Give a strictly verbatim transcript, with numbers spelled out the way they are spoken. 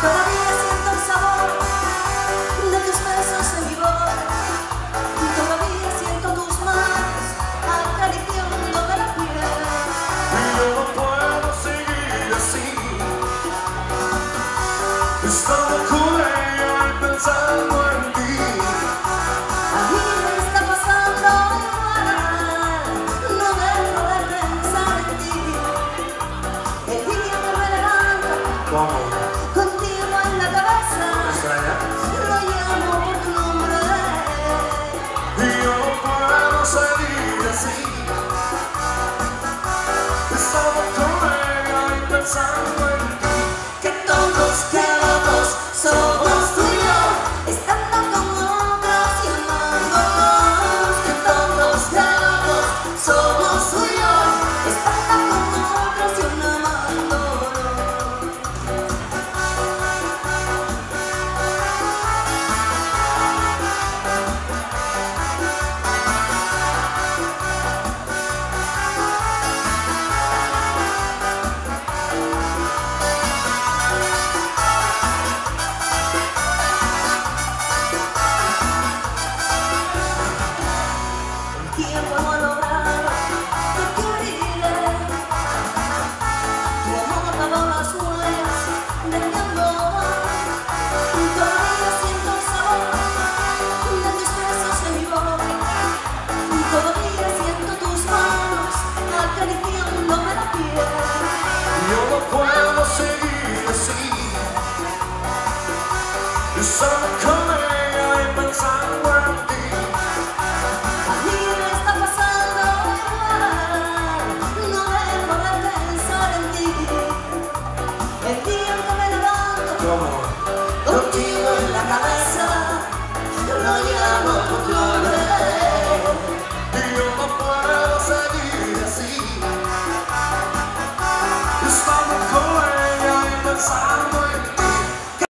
Todavía siento el sabor de tus besos en mi boca. Todavía siento tus manos acariciándome la piel. Y yo no puedo seguir así. Estaba con ella y pensando en ti. A mí me está pasando igual. No dejo de pensar en ti. El día que me levanto ¿Cómo? contigo en la cabeza, ¿Me extraña? lo llamo por tu nombre. Y yo no puedo seguir así. Estaba con ella y pensando en ti. Que tontos, que locos somos tú y yo, estando con otros y amándonos. Que tontos, que locos somos tú y yo, estando con otros y amándonos. El tiempo no ha logrado que te olvide. Tu amor tapó las huellas de mi amor.